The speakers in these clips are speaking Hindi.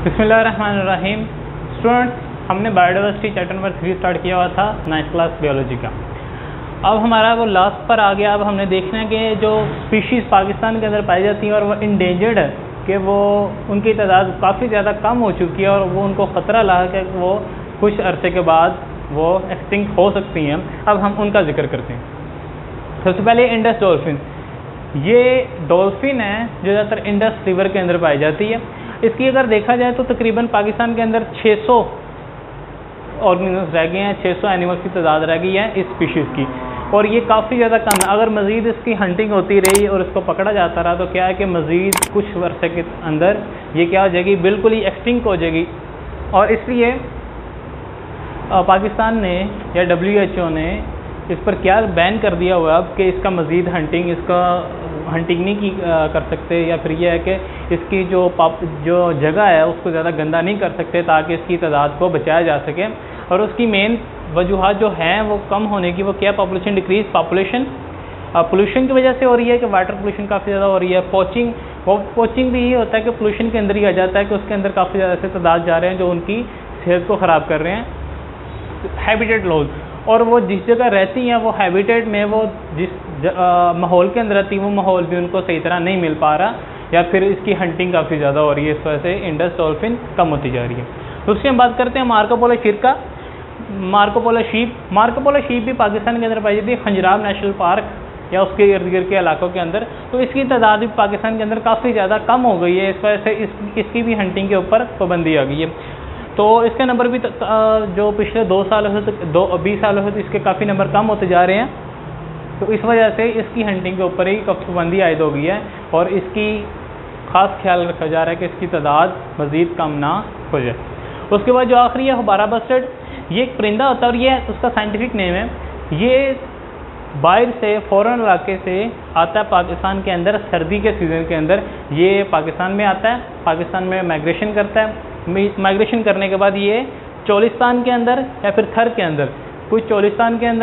बिस्मिल्लाहिर्रहमानिर्रहीम। स्टूडेंट्स, हमने बायोडाइवर्सिटी चैप्टर नंबर 3 स्टार्ट किया हुआ था 9th क्लास बायोलॉजी का। अब हमारा वो लास्ट पर आ गया। अब हमने देखना है कि जो स्पीशीज़ पाकिस्तान के अंदर पाई जाती हैं और वो इंडेंजर्ड है, कि वो उनकी तादाद काफ़ी ज़्यादा कम हो चुकी है और वो उनको ख़तरा लाक है कि वो कुछ अरसे के बाद वो एक्सटिंक्ट हो सकती हैं। अब हम उनका जिक्र करते हैं। सबसे पहले इंडस डॉल्फिन। ये डॉल्फिन है जो ज़्यादातर इंडस रिवर के अंदर पाई जाती है। इसकी अगर देखा जाए तो तकरीबन पाकिस्तान के अंदर 600 ऑर्गेनिजम्स रह गए हैं, 600 एनिमल्स की तादाद रह गई है इस स्पीशीज़ की, और ये काफ़ी ज़्यादा कम है। अगर मज़ीद इसकी हंटिंग होती रही और इसको पकड़ा जाता रहा तो क्या है कि मज़ीद कुछ वर्षे के अंदर ये क्या हो जाएगी, बिल्कुल ही एक्सटिंक्ट हो जाएगी। और इसलिए पाकिस्तान ने या WHO ने इस पर क्या बैन कर दिया हुआ अब कि इसका मज़ीद हंटिंग नहीं की कर सकते, या फिर यह है कि इसकी जो जगह है उसको ज़्यादा गंदा नहीं कर सकते ताकि इसकी तादाद को बचाया जा सके। और उसकी मेन वजूहत जो हैं वो कम होने की, वो क्या, पॉपुलेशन डिक्रीज, पोल्यूशन की वजह से हो रही है कि वाटर पोल्यूशन काफ़ी ज़्यादा हो रही है। पोचिंग भी ये होता है कि पोल्यूशन के अंदर ही आ जाता है कि उसके अंदर काफ़ी ज़्यादा ऐसे तादाद जा रहे हैं जो उनकी सेहत को ख़राब कर रहे हैं। हैबिटेट लॉस, और वो जिस जगह रहती हैं वो हैबिटेट में वो जिस माहौल के अंदर रहती है वो माहौल भी उनको सही तरह नहीं मिल पा रहा, या फिर इसकी हंटिंग काफ़ी ज़्यादा हो रही है। इस वजह से इंडस डॉल्फिन कम होती जा रही है। दूसरी हम बात करते हैं मार्कोपोलो शीप का। मार्कोपोलो शीप भी पाकिस्तान के अंदर पाई जाती है, खंजराब नेशनल पार्क या उसके इर्द गिर्द के इलाकों के अंदर। तो इसकी तादाद भी पाकिस्तान के अंदर काफ़ी ज़्यादा कम हो गई है। इस वजह से इसकी भी हंटिंग के ऊपर पाबंदी आ गई है। तो इसके नंबर भी जो पिछले 20 सालों से इसके काफ़ी नंबर कम होते जा रहे हैं। तो इस वजह से इसकी हंटिंग के ऊपर ही पाबंदी आयद हो गई है और इसकी ख़ास ख्याल रखा जा रहा है कि इसकी तादाद मज़ीद कम ना हो जाए। उसके बाद जो आखिरी है हुबारा बस्टर्ड। ये एक परिंदा होता है और ये उसका साइंटिफिक नेम है। ये बाहर से फॉरेन इलाके से आता है पाकिस्तान के अंदर सर्दी के सीज़न के अंदर। ये पाकिस्तान में आता है, पाकिस्तान में माइग्रेशन करता है। माइग्रेशन करने के बाद ये चोलिस्तान के अंदर या फिर थर के अंदर, कुछ चोलिस्तान के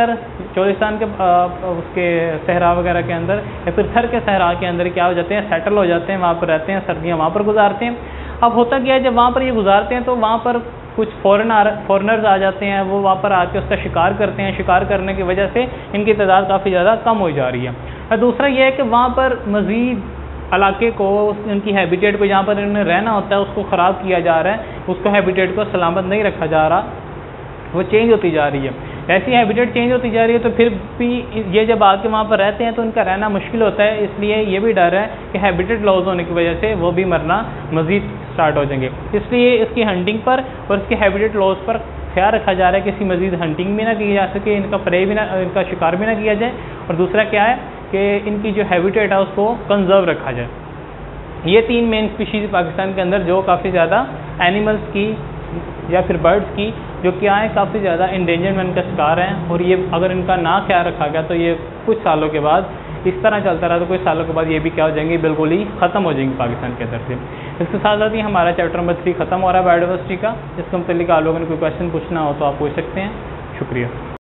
उसके सहरा वगैरह के अंदर या फिर थर के सहरा के अंदर क्या हो जाते हैं, सेटल हो जाते हैं, वहाँ पर रहते हैं, सर्दियाँ वहाँ पर गुजारते हैं। अब होता क्या है, जब वहाँ पर ये गुजारते हैं तो वहाँ पर कुछ फॉरेनर्स आ जाते हैं, वो वहाँ पर आके उसका शिकार करते हैं। शिकार करने की वजह से इनकी तादाद काफ़ी ज़्यादा कम हो जा रही है। और दूसरा ये है कि वहाँ पर मज़ीद इलाके को, उनकी हैबिटेट को, जहाँ पर इन्हें रहना होता है उसको ख़राब किया जा रहा है, उसको हैबिटेट को सलामत नहीं रखा जा रहा, वो चेंज होती जा रही है। ऐसी हैबिटेट चेंज होती जा रही है तो फिर भी ये जब आके वहाँ पर रहते हैं तो उनका रहना मुश्किल होता है। इसलिए ये भी डर है कि हैबिटेट लॉस होने की वजह से वो भी मरना मज़ीद स्टार्ट हो जाएंगे। इसलिए इसकी हंटिंग पर और इसके हैबिटेट लॉस पर ख्याल रखा जा रहा है कि इसकी मज़ीद हंटिंग भी ना की जा सके, इनका शिकार भी ना किया जाए। और दूसरा क्या है कि इनकी जो हैबिटेट है उसको कंजर्व रखा जाए। ये 3 मेन स्पीशीज़ पाकिस्तान के अंदर जो काफ़ी ज़्यादा एनिमल्स की या फिर बर्ड्स की जो क्या है काफ़ी ज़्यादा इंडेंजरमेंट का शिकार हैं। और ये अगर इनका ना ख्याल रखा गया तो ये कुछ सालों के बाद इस तरह चलता रहा तो कुछ सालों के बाद ये भी क्या हो जाएंगे, बिल्कुल ही ख़त्म हो जाएंगे पाकिस्तान के अंदर से। इसके साथ साथ ही हमारा चैप्टर नंबर 3 ख़त्म हो रहा है बायोडाइवर्सिटी का। इसके मतलब आप लोगों ने कोई क्वेश्चन पूछना हो तो आप पूछ सकते हैं। शुक्रिया।